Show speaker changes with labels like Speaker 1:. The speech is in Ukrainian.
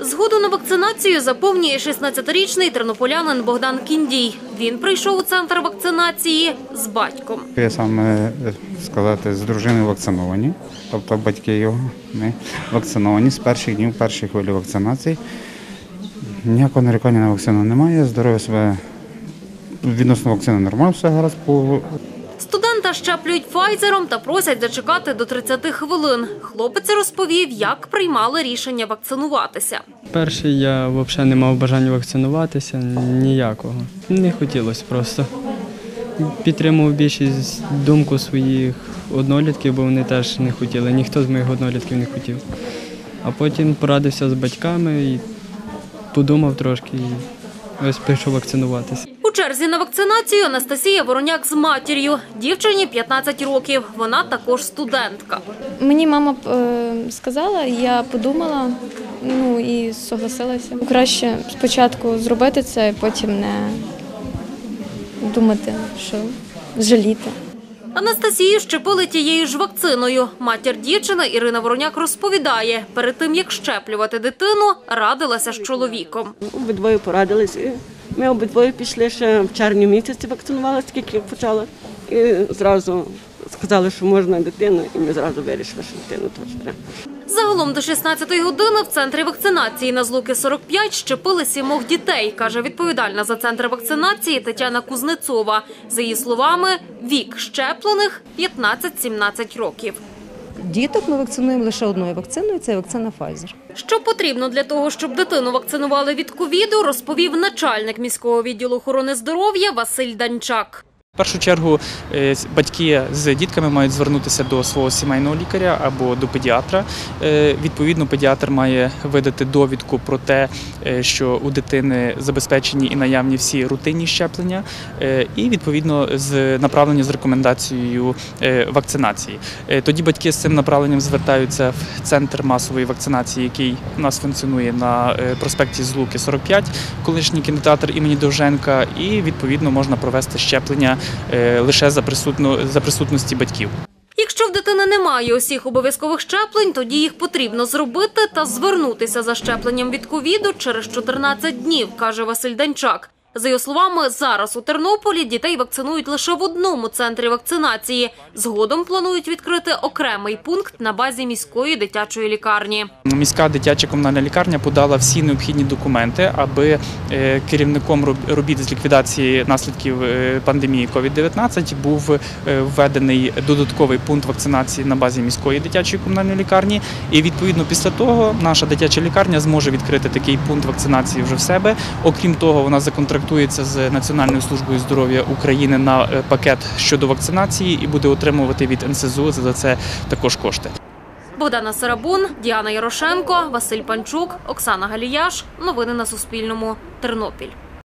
Speaker 1: Згоду на вакцинацію заповнює 16-річний тернополянин Богдан Кіндій. Він прийшов у центр вакцинації з батьком.
Speaker 2: Я саме, сказати, з дружиною вакциновані, тобто батьки його, ми вакциновані з перших днів першої хвилі вакцинації. Ніякого нарікання на вакцину немає, здоров'я себе відносно вакцини нормально, все гаразд.
Speaker 1: Студента щеплюють Пфайзером та просять зачекати до 30 хвилин. Хлопець розповів, як приймали рішення вакцинуватися.
Speaker 3: Перший я взагалі не мав бажання вакцинуватися, ніякого. Не хотілося просто. Підтримував більшість думку своїх однолітків, бо вони теж не хотіли. Ніхто з моїх однолітків не хотів. А потім порадився з батьками і подумав трошки і ось прийшов вакцинуватися.
Speaker 1: У черзі на вакцинацію Анастасія Вороняк з матір'ю. Дівчині 15 років. Вона також студентка.
Speaker 4: Мені мама сказала, я подумала, і согласилася. Краще спочатку зробити це, потім не думати, що жаліти.
Speaker 1: Анастасію щепили тією ж вакциною. Матір дівчини Ірина Вороняк розповідає, перед тим, як щеплювати дитину, радилася з чоловіком.
Speaker 5: Обидвоє порадилися. Ми обидвоє пішли ще в червні місяці вакцинувалися, тільки почала. І зразу сказали, що можна дитину, і ми зразу вирішили, що дитину теж треба.
Speaker 1: Загалом до 16-ї години в центрі вакцинації на Злуки 45 щепили 7 дітей, каже відповідальна за центр вакцинації Тетяна Кузнецова. За її словами, вік щеплених – 15-17 років.
Speaker 6: Діток ми вакцинуємо лише одною вакциною – це вакцина Pfizer.
Speaker 1: Що потрібно для того, щоб дитину вакцинували від ковіду, розповів начальник міського відділу охорони здоров'я Василь Данчак.
Speaker 7: В першу чергу батьки з дітками мають звернутися до свого сімейного лікаря або до педіатра. Відповідно, педіатр має видати довідку про те, що у дитини забезпечені і наявні всі рутинні щеплення, і, відповідно, направлення з рекомендацією вакцинації. Тоді батьки з цим направленням звертаються в центр масової вакцинації, який у нас функціонує на проспекті Злуки 45, колишній кінотеатр імені Довженка, і, відповідно, можна провести щеплення лише за присутності батьків.
Speaker 1: Якщо в дитини немає усіх обов'язкових щеплень, тоді їх потрібно зробити та звернутися за щепленням від ковіду через 14 днів, каже Василь Данчак. За його словами, зараз у Тернополі дітей вакцинують лише в одному центрі вакцинації. Згодом планують відкрити окремий пункт на базі міської дитячої лікарні.
Speaker 7: Міська дитяча комунальна лікарня подала всі необхідні документи, аби керівником робіт з ліквідації наслідків пандемії COVID-19 був введений додатковий пункт вакцинації на базі міської дитячої комунальної лікарні. І, відповідно, після того наша дитяча лікарня зможе відкрити такий пункт вакцинації вже в себе. Окрім того, вона законтрактується з Національною службою здоров'я України на пакет щодо вакцинації і буде отримувати від НСЗУ за це також кошти.
Speaker 1: Богдана Сарабун, Діана Ярошенко, Василь Панчук, Оксана Галіяш. Новини на Суспільному. Тернопіль.